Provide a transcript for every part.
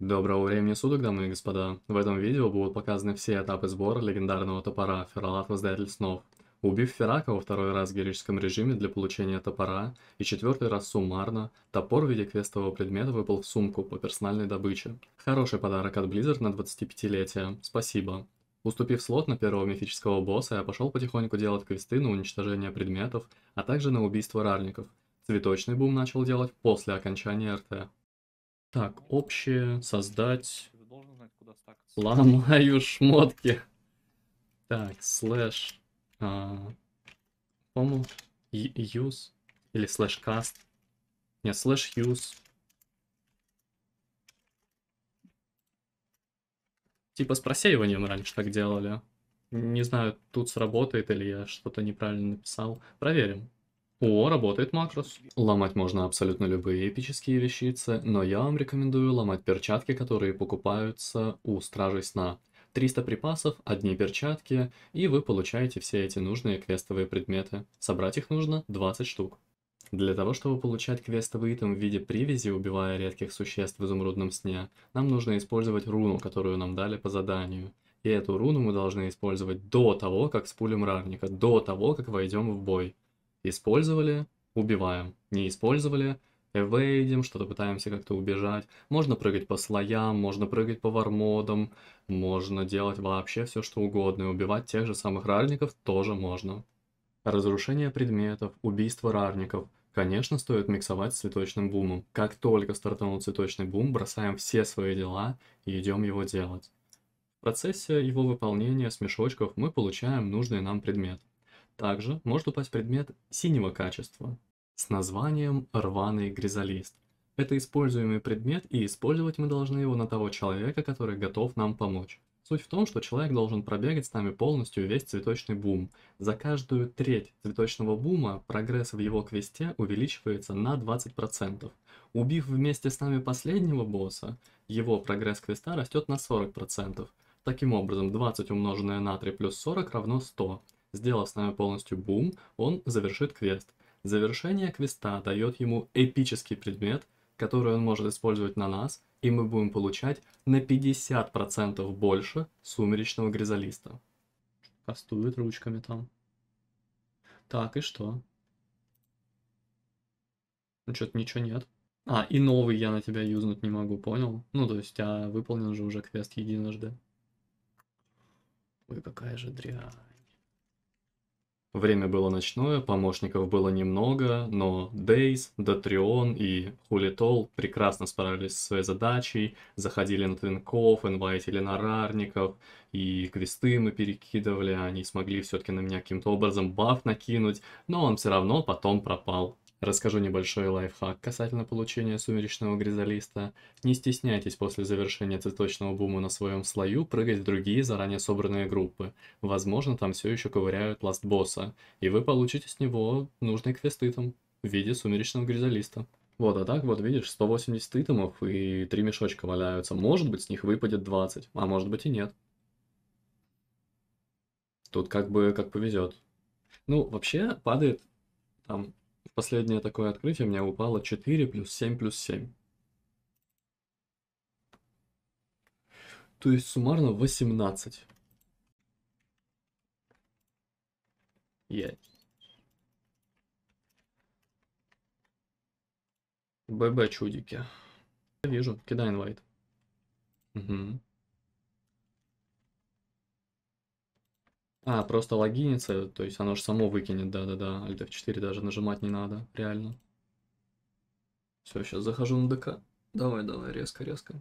Доброго времени суток, дамы и господа. В этом видео будут показаны все этапы сбора легендарного топора Фералат Воздаятель Снов. Убив Ферака во второй раз в героическом режиме для получения топора и четвертый раз суммарно, топор в виде квестового предмета выпал в сумку по персональной добыче. Хороший подарок от Blizzard на 25-летие. Спасибо. Уступив слот на первого мифического босса, я пошел потихоньку делать квесты на уничтожение предметов, а также на убийство рарников. Цветочный бум начал делать после окончания РТ. Так, общее, создать, Ты должен знать, куда стакаться. ломаю шмотки. Так, слэш, по-моему, use или слэш cast. Нет, слэш use. Типа с просеиванием раньше так делали. Не знаю, тут сработает или я что-то неправильно написал. Проверим. О, работает макрос. Ломать можно абсолютно любые эпические вещицы, но я вам рекомендую ломать перчатки, которые покупаются у Стражей Сна. 300 припасов, одни перчатки, и вы получаете все эти нужные квестовые предметы. Собрать их нужно 20 штук. Для того, чтобы получать квестовый итем в виде привязи, убивая редких существ в изумрудном сне, нам нужно использовать руну, которую нам дали по заданию. И эту руну мы должны использовать до того, как спулим рарника, до того, как войдем в бой. Использовали — убиваем. Не использовали — эвейдим, что-то пытаемся как-то убежать. Можно прыгать по слоям, можно прыгать по вармодам, можно делать вообще все что угодно. И убивать тех же самых рарников тоже можно. Разрушение предметов, убийство рарников. Конечно, стоит миксовать с цветочным бумом. Как только стартанул цветочный бум, бросаем все свои дела и идем его делать. В процессе его выполнения с мешочков мы получаем нужный нам предмет. Также может упасть предмет синего качества с названием «Рваный гризалист». Это используемый предмет, и использовать мы должны его на того человека, который готов нам помочь. Суть в том, что человек должен пробегать с нами полностью весь цветочный бум. За каждую треть цветочного бума прогресс в его квесте увеличивается на 20%. Убив вместе с нами последнего босса, его прогресс квеста растет на 40%. Таким образом, 20 умноженное на 3 плюс 40 равно 100. Сделав с нами полностью бум, он завершит квест. Завершение квеста дает ему эпический предмет, который он может использовать на нас, и мы будем получать на 50% больше сумеречного гризалиста. Кастует ручками там. Так, и что? Ну, что-то ничего нет. А, и новый я на тебя юзнуть не могу, понял? Ну, то есть, выполнен же уже квест единожды. Ой, какая же дрянь. Время было ночное, помощников было немного, но Дейз, Дотрион и Хулитол прекрасно справились со своей задачей, заходили на твинков, инвайтили на рарников, и квесты мы перекидывали, они смогли все-таки на меня каким-то образом баф накинуть, но он все равно потом пропал. Расскажу небольшой лайфхак касательно получения сумеречного гризалиста. Не стесняйтесь после завершения цветочного бума на своем слою прыгать в другие заранее собранные группы. Возможно, там все еще ковыряют ласт босса, и вы получите с него нужный квест итем в виде сумеречного гризалиста. Вот, а так вот, видишь, 180 итемов и 3 мешочка валяются. Может быть, с них выпадет 20, а может быть и нет. Тут как бы как повезет. Ну, вообще, падает там. Последнее такое открытие мне упало 4 плюс 7 плюс 7. То есть суммарно 18. Е. ББ чудики. Я вижу, кидай инвайт. Угу. А, просто логинится, то есть оно же само выкинет, да-да-да. Alt F4 даже нажимать не надо, реально. Все, сейчас захожу на ДК. Давай, давай, резко, резко.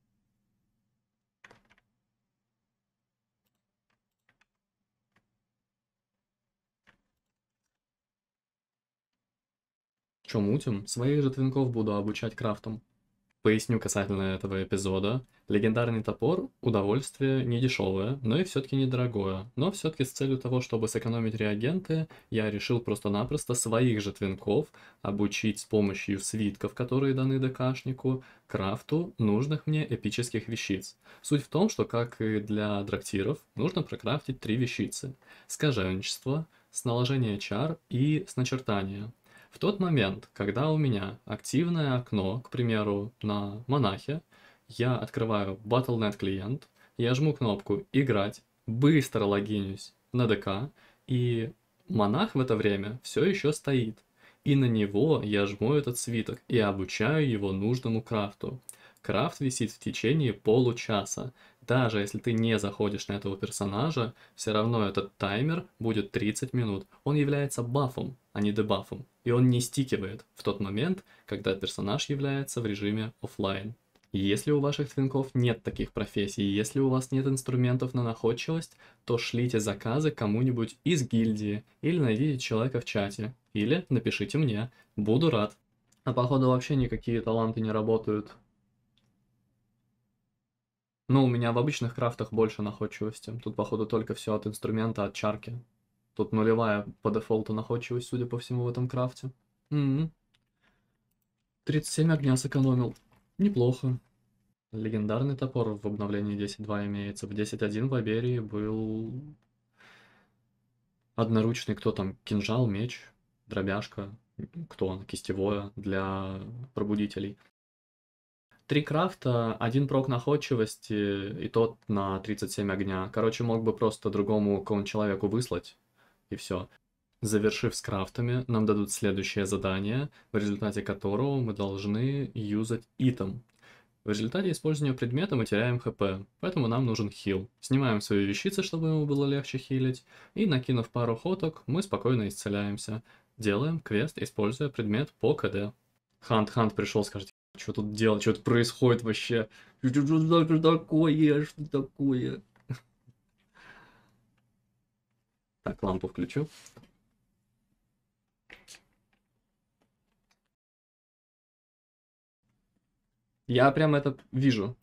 Че мутим? Своих же твинков буду обучать крафтом. Поясню касательно этого эпизода. Легендарный топор — удовольствие не дешевое, но и все-таки недорогое. Но все-таки с целью того, чтобы сэкономить реагенты, я решил просто-напросто своих же твинков обучить с помощью свитков, которые даны ДКшнику, крафту нужных мне эпических вещиц. Суть в том, что, как и для драктиров, нужно прокрафтить 3 вещицы. Скаженчество, с наложения чар и с начертания. В тот момент, когда у меня активное окно, к примеру, на монахе, Я открываю Battle.net клиент, я жму кнопку «Играть», быстро логинюсь на ДК, и монах в это время все еще стоит. И на него я жму этот свиток и обучаю его нужному крафту. Крафт висит в течение получаса. Даже если ты не заходишь на этого персонажа, все равно этот таймер будет 30 минут. Он является бафом, а не дебафом. И он не стикивает в тот момент, когда персонаж является в режиме оффлайн. Если у ваших твинков нет таких профессий, если у вас нет инструментов на находчивость, то шлите заказы кому-нибудь из гильдии, или найдите человека в чате, или напишите мне, буду рад. А походу вообще никакие таланты не работают. Ну, у меня в обычных крафтах больше находчивости. Тут, походу, только все от инструмента, от чарки. Тут нулевая по дефолту находчивость, судя по всему, в этом крафте. 37 огня сэкономил. Неплохо. Легендарный топор в обновлении 10.2 имеется. В 10.1 в Аберии был одноручный, кто там, кинжал, меч, дробяшка, кто он, кистевое для пробудителей. 3 крафта, 1 прок находчивости и тот на 37 огня. Короче, мог бы просто другому какому-нибудь человеку выслать, и все. Завершив с крафтами, нам дадут следующее задание, в результате которого мы должны юзать итем. В результате использования предмета мы теряем хп, поэтому нам нужен хил. Снимаем свои вещицы, чтобы ему было легче хилить, и накинув пару ходок, мы спокойно исцеляемся. Делаем квест, используя предмет по КД. Хант пришел, скажет, что тут делать, что тут происходит вообще? Что такое? Что такое? Так, лампу включу. Я прям это вижу.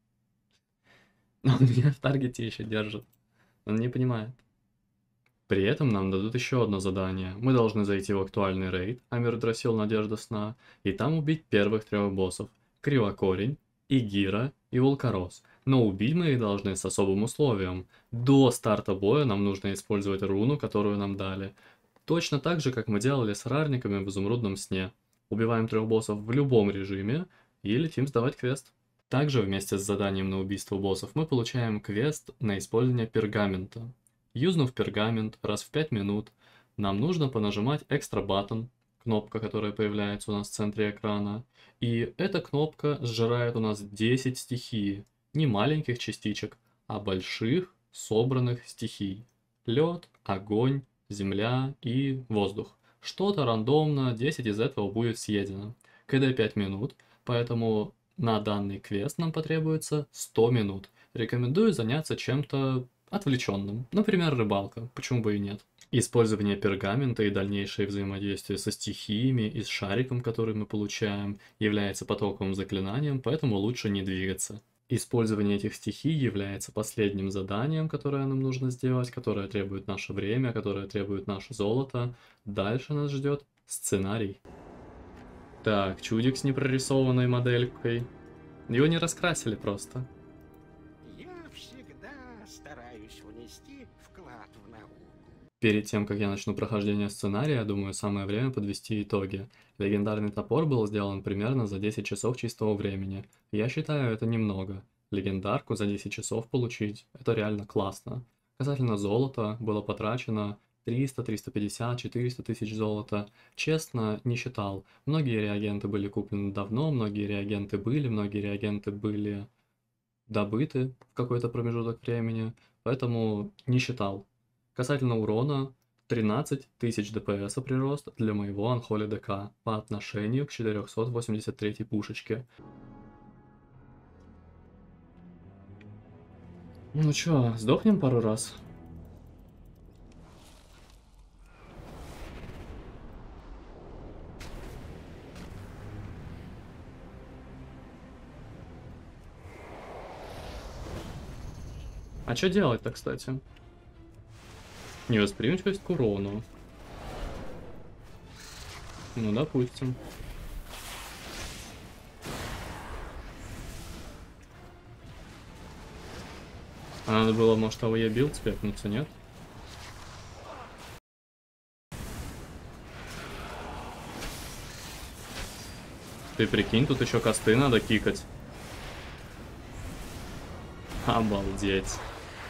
Но он меня в таргете еще держит. Он не понимает. При этом нам дадут еще одно задание. Мы должны зайти в актуальный рейд, Амирдрасил Надежда Сна, и там убить первых 3 боссов. Кривокорень, Игира и Волкорос. Но убить мы их должны с особым условием. До старта боя нам нужно использовать руну, которую нам дали. Точно так же, как мы делали с рарниками в Изумрудном Сне. Убиваем 3 боссов в любом режиме и летим сдавать квест. Также вместе с заданием на убийство боссов мы получаем квест на использование пергамента. Юзнув пергамент раз в 5 минут, нам нужно понажимать экстра баттон, кнопка, которая появляется у нас в центре экрана, и эта кнопка сжирает у нас 10 стихий, не маленьких частичек, а больших собранных стихий. Лед, огонь, земля и воздух. Что-то рандомно, 10 из этого будет съедено. КД 5 минут, поэтому на данный квест нам потребуется 100 минут. Рекомендую заняться чем-то отвлеченным, например, рыбалка, почему бы и нет. Использование пергамента и дальнейшее взаимодействие со стихиями и с шариком, который мы получаем, является потоковым заклинанием, поэтому лучше не двигаться. Использование этих стихий является последним заданием, которое нам нужно сделать, которое требует наше время, которое требует наше золото. Дальше нас ждет сценарий. Так, чудик с непрорисованной моделькой. Его не раскрасили просто. Стараюсь внести вклад в науку. Перед тем, как я начну прохождение сценария, думаю, самое время подвести итоги. Легендарный топор был сделан примерно за 10 часов чистого времени. Я считаю, это немного. Легендарку за 10 часов получить – это реально классно. Касательно золота, было потрачено 300, 350, 400 тысяч золота. Честно, не считал. Многие реагенты были куплены давно, многие реагенты были добыты в какой-то промежуток времени, поэтому не считал. Касательно урона, 13 тысяч ДПС прирост для моего Unholy ДК по отношению к 483 пушечке. Ну чё, сдохнем пару раз? А что делать-то, кстати? Невосприимчивость к урону. Ну, допустим. А надо было, может, АВЕ билд спекнуться, нет? Ты прикинь, тут еще косты надо кикать. Обалдеть.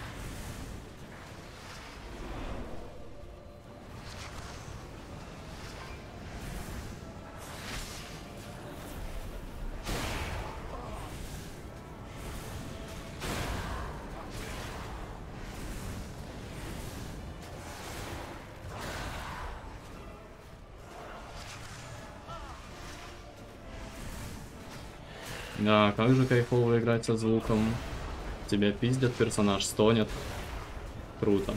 Да, как же кайфово играть со звуком. Тебя пиздят, персонаж стонет. Круто.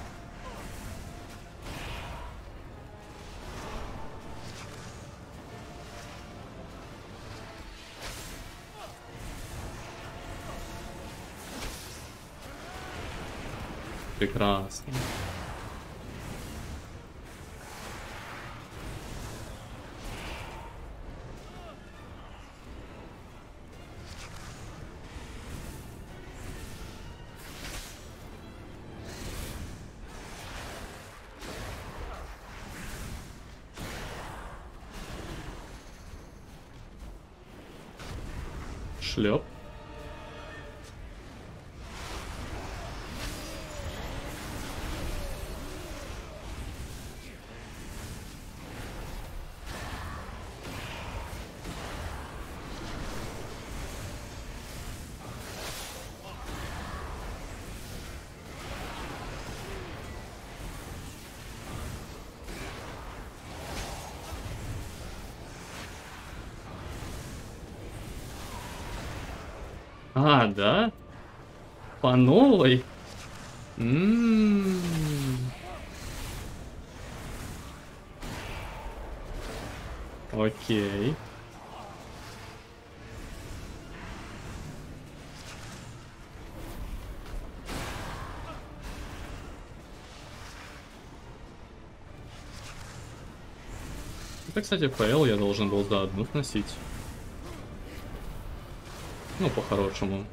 Прекрасно. Шлеп. А, да? По новой? М. Окей. Это, кстати, ПЛ я должен был за одну сносить. Ну, по-хорошему.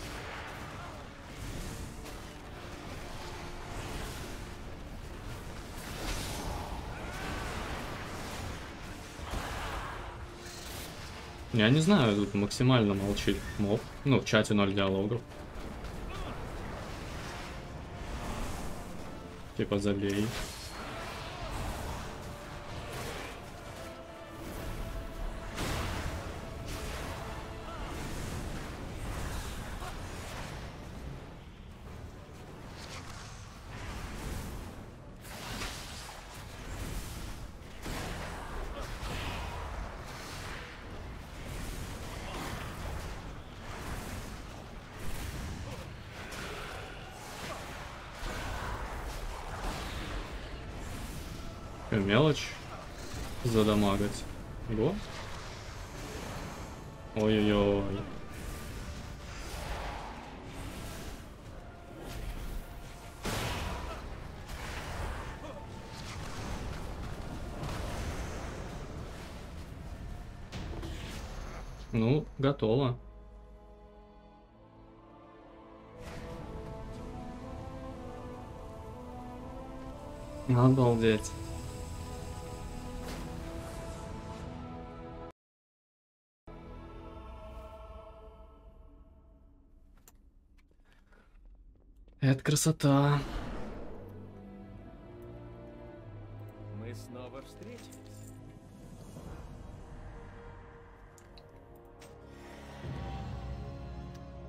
Я не знаю, тут максимально молчит моб. Ну, в чате 0 диалогов. Типа забей. Мелочь задамагать. Го. Ой-ой-ой. Ну, готово. Обалдеть. Это красота.